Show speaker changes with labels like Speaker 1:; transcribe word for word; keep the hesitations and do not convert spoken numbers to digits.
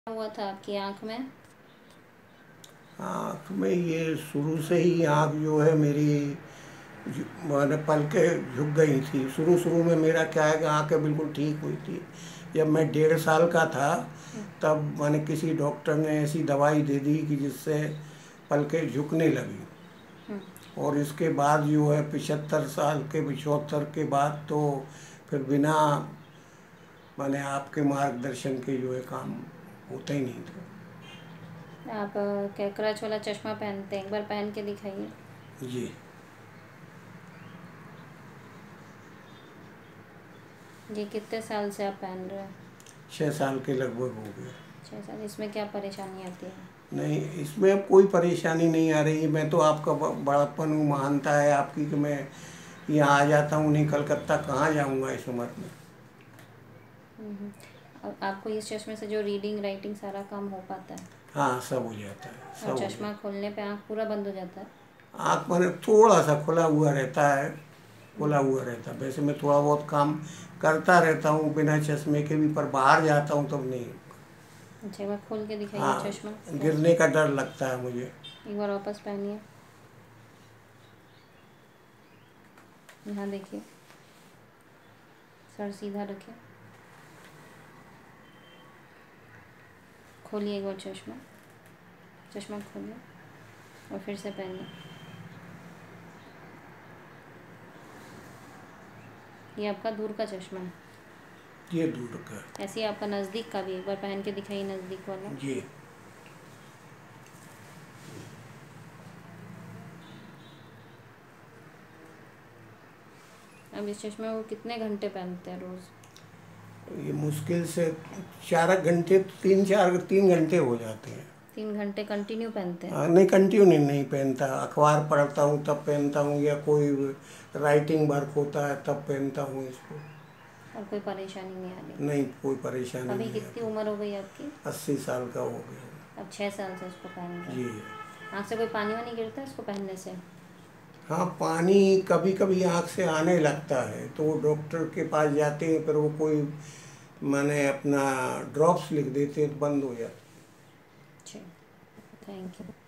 Speaker 1: हुआ था आपकी आँख में?
Speaker 2: आँख में ये शुरू से ही आँख जो है मेरी मैंने पलकें झुक गई थी। शुरू शुरू में मेरा क्या है कि आँखें बिल्कुल ठीक हुई थी। जब मैं डेढ़ साल का था तब मैंने किसी डॉक्टर ने ऐसी दवाई दे दी कि जिससे पलकें झुकने लगी। और इसके बाद जो है पचहत्तर साल के पिछहत्तर के बाद तो फिर बिना मैंने आपके मार्गदर्शन के जो है काम होता ही नहीं था।
Speaker 1: आप क्या क्रच वाला चश्मा पहनते हैं? एक बार पहन के दिखाइए।
Speaker 2: जी
Speaker 1: ये कितने साल से आप पहन रहे हैं?
Speaker 2: छः साल के लगभग हो गए।
Speaker 1: छः साल। इसमें क्या परेशानी आती है?
Speaker 2: नहीं, इसमें अब कोई परेशानी नहीं आ रही। मैं तो आपका ब- बड़प्पन मानता है आपकी कि मैं यहाँ आ जाता हूँ, नहीं कलकत्ता कहाँ जाऊँगा इस उम्र में।
Speaker 1: हम्म। और आपको इस चश्मे से जो रीडिंग राइटिंग सारा काम हो पाता है?
Speaker 2: हाँ, सब हो जाता है, सब
Speaker 1: और
Speaker 2: हो
Speaker 1: चश्मा
Speaker 2: जाता
Speaker 1: खोलने पे आँख पूरा बंद हो जाता है?
Speaker 2: है। आँख मैंने थोड़ा सा खुला हुआ रहता है, खुला हुआ रहता है। वैसे मैं थोड़ा बहुत काम करता रहता हूँ बिना चश्मे के भी, पर बाहर जाता हूँ तब नहीं।
Speaker 1: अच्छा, एक बार खोल के दिखाइए
Speaker 2: हाँ,
Speaker 1: चश्मा।
Speaker 2: गिरने का डर लगता है मुझे।
Speaker 1: एक बार वापस पहनिए। यहाँ देखिए, सर सीधा रखिए। खोलिए एक बार चश्मा। चश्मा खोलिए और फिर से पहनिए। ये आपका दूर का चश्मा है।
Speaker 2: ये दूर का।
Speaker 1: ऐसे ही आपका नज़दीक का भी एक बार पहन के दिखाइए, नज़दीक वाला।
Speaker 2: जी
Speaker 1: अब इस चश्मे को कितने घंटे पहनते हैं रोज़?
Speaker 2: ये मुश्किल से चार घंटे, तीन चार तीन घंटे हो जाते हैं।
Speaker 1: तीन घंटे कंटिन्यू पहनते हैं?
Speaker 2: हाँ, नहीं कंटिन्यू नहीं, नहीं पहनता। अखबार पढ़ता हूँ तब पहनता हूँ, या कोई राइटिंग वर्क होता है तब पहनता हूँ इसको।
Speaker 1: और कोई परेशानी नहीं आ रही?
Speaker 2: नहीं, कोई परेशानी
Speaker 1: अभी
Speaker 2: नहीं
Speaker 1: कितनी
Speaker 2: आती।
Speaker 1: उम्र हो गई आपकी?
Speaker 2: अस्सी साल का हो गया।
Speaker 1: अब छः साल से इसको पहन रहे
Speaker 2: जी।
Speaker 1: हैं। आँख से कोई पानी वानी गिरता है इसको पहनने से?
Speaker 2: हाँ, पानी कभी कभी आँख से आने लगता है तो वो डॉक्टर के पास जाते हैं, फिर वो कोई मैंने अपना ड्रॉप्स लिख देते हैं तो बंद हो जाता है।
Speaker 1: ठीक, थैंक यू।